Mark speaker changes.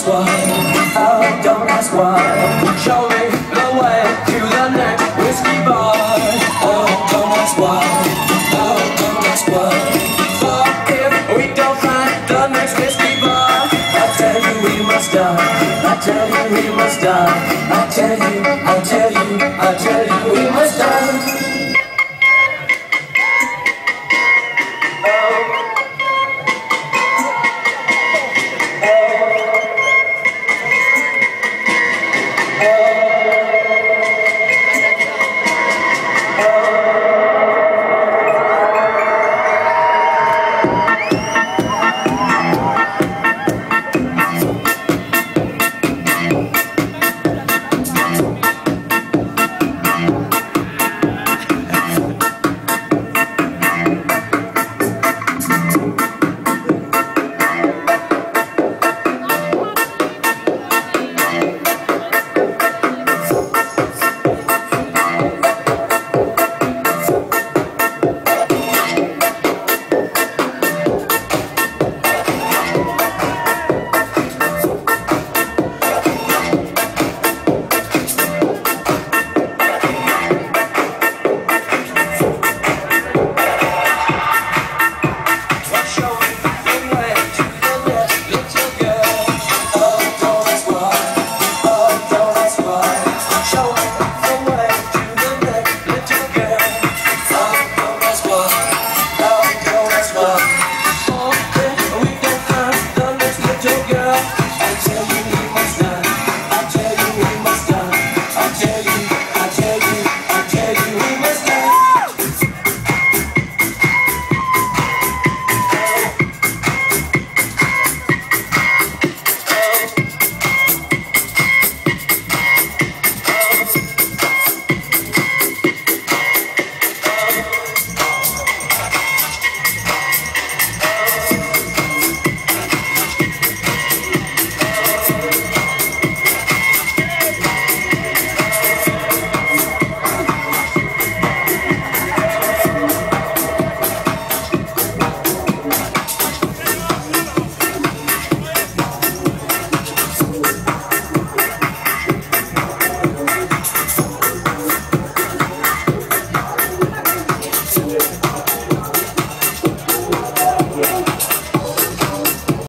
Speaker 1: ask why, oh, don't ask why. Show me the way to the next whiskey bar. Oh, don't ask why, oh, don't ask why. For if we don't find the next whiskey bar, I tell you we must die, I tell you we must die. I tell you we must die.